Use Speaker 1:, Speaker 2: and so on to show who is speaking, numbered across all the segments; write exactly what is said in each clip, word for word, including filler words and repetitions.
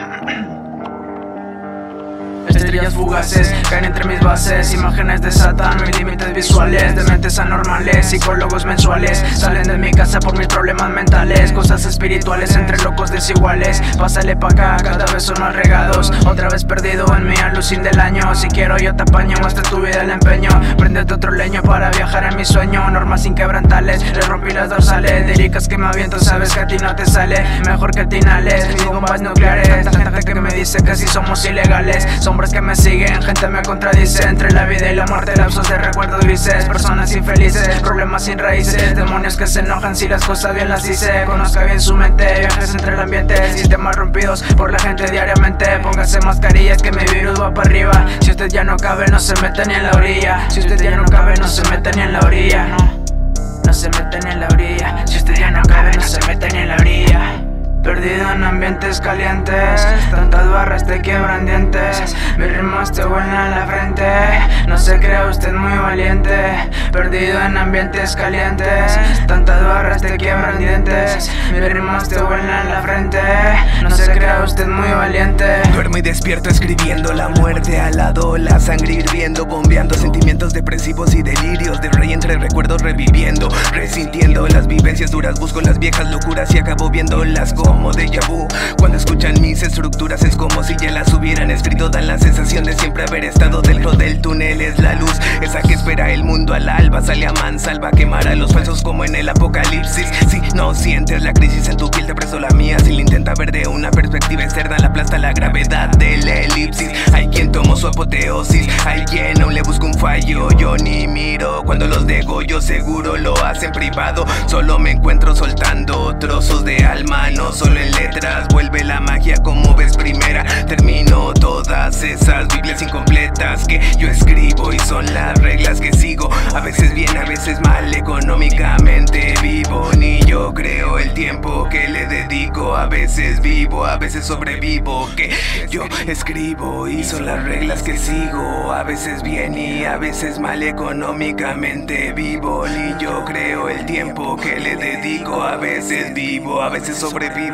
Speaker 1: Estrellas fugaces caen entre mis bases, imágenes desatan mis límites visuales, de mentes anormales, psicólogos mensuales salen de mi casa por mis problemas mentales, cosas espirituales entre locos desiguales. Pásale pa' acá, cada vez son más regados, otra vez perdido en mi alucin del año. Si quiero yo te apaño, muestra tu vida el empeño, préndete otro leño para viajar en mi sueño. Normas inquebrantables, le rompí las dorsales, líricas que me aviento, sabes que a ti no te sale mejor que tinales, mis bombas nucleares. Tanta gente que me dice que si somos ilegales, sombras que me siguen, gente me contradice, entre la vida y la muerte lapsos de recuerdos grises, personas infelices, problemas sin raíces, demonios que se enojan si las cosas bien las hice. Conozca bien su mente, viajes entre el ambiente, sistemas rompidos por la gente diariamente. Póngase mascarillas que mi virus va para arriba, si usted ya no cabe no se mete ni en la orilla, si usted ya no cabe no se mete ni en la orilla, no, no se mete ni en la orilla, si usted ya no cabe no se mete ni en la orilla. Perdido en ambientes calientes, tantas barras te quiebran dientes, mis rimas te vuelan la frente, no se crea usted muy valiente. Perdido en ambientes calientes, tantas barras te quiebran dientes, mis rimas te vuelan la frente, no se crea usted muy valiente.
Speaker 2: Duermo y despierto escribiendo la muerte al lado, la sangre hirviendo, bombeando sentimientos depresivos y delirios de rey entre recuerdos reviviendo, resintiendo las vivencias duras, busco las viejas locuras y acabo viéndolas como déjà vu. Cuando escuchan mis estructuras es como si ya las hubieran escrito, dan la sensación de siempre haber estado dentro del túnel. Es la luz, esa que espera el mundo al alba, sale a mansalva, quemar a los falsos como en el apocalipsis. Si no sientes la crisis en tu piel te presto la mía, si la intenta ver de una perspectiva externa la aplasta la gravedad de la elipsis. Hay quien tomó su apoteosis, hay quien aún le busca un fallo, yo ni miro cuando los degollo, seguro lo hacen privado, solo me encuentro soltando trozos de alma, no solo en letras, vuelve la magia como ves primera, termino todas esas biblias incompletas que yo escribo y son las reglas que sigo, a veces bien, a veces mal, económicamente vivo, ni yo creo el tiempo que le dedico, a veces vivo, a veces sobrevivo, que yo escribo y son las reglas que sigo, a veces bien y a veces mal, económicamente vivo, ni yo creo el tiempo que le dedico, a veces vivo, a veces sobrevivo.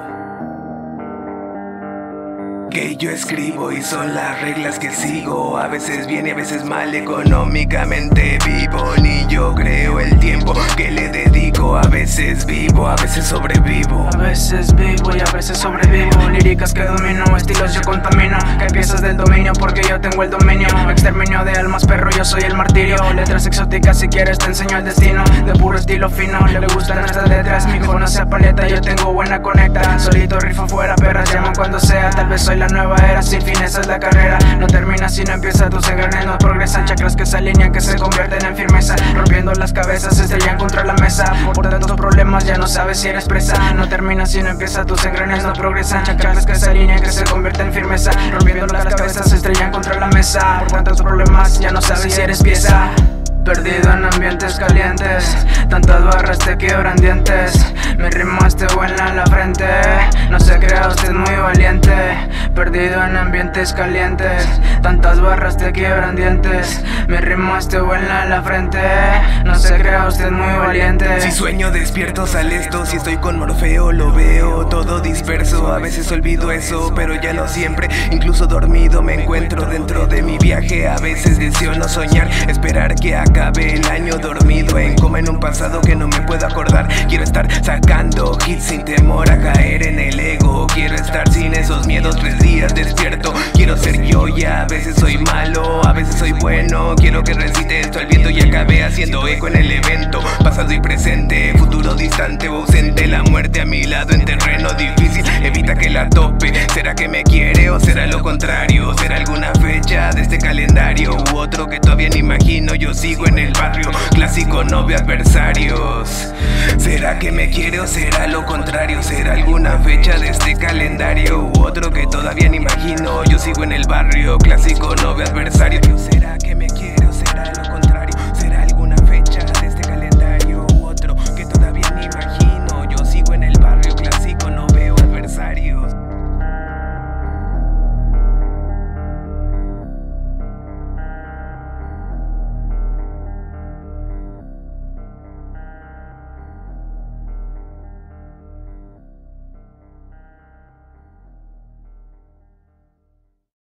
Speaker 2: Que yo escribo y son las reglas que sigo, a veces bien y a veces mal, económicamente vivo, ni yo creo el tiempo que le dedico, a veces vivo, a veces sobrevivo.
Speaker 1: A veces vivo y a veces sobrevivo, líricas que domino, estilos yo contamino, que piezas del dominio porque yo tengo el dominio, exterminio de almas perro yo soy el martirio, letras exóticas si quieres te enseño el destino, de puro estilo fino, le gustan nuestras letras, mi conoce paleta yo tengo buena conecta, solito rifo fuera perras llaman cuando sea, tal vez soy la nueva era, sin fin esa es la carrera, no termina si no empieza, tus engranes no progresan, chakras que se alinean, que se convierten en firmeza, rompiendo las cabezas, se estrellan contra la mesa, por tantos problemas ya no sabes si eres presa, no termina si no empieza, tus engranes no progresan, chakras que se alinean, que se convierten en firmeza, rompiendo las cabezas, se estrellan contra la mesa, por tantos problemas ya no sabes si eres pieza. Perdido en ambientes calientes, tantas barras te quiebran dientes, mis rimas te vuelan la frente, no se crea usted muy valiente. Perdido en ambientes calientes, tantas barras te quiebran dientes, mis rimas te vuelan la frente, no se crea usted muy valiente.
Speaker 2: Si sueño despierto sale esto, si estoy con Morfeo lo veo todo disperso, a veces olvido eso, pero ya no siempre, incluso dormido me encuentro dentro de mi viaje, a veces deseo no soñar, esperar que acabe Acabe el año dormido en coma en un pasado que no me puedo acordar. Quiero estar sacando hits sin temor a caer en el ego, quiero estar sin esos miedos tres días despierto. Quiero ser yo y a veces soy malo, a veces soy bueno, quiero que recite esto al viento y acabe haciendo eco en el evento. Pasado y presente, futuro distante o ausente, la muerte a mi lado en terreno difícil, evita que la tope. ¿Será que me quiere o será lo contrario? ¿Será alguna fecha de este calendario u otro que todavía no imagino? Yo sigo en el barrio, clásico no ve adversarios. ¿Será que me quiere o será lo contrario? ¿Será alguna fecha de este calendario u otro que todavía no imagino? Yo sigo en el barrio, clásico no ve adversarios.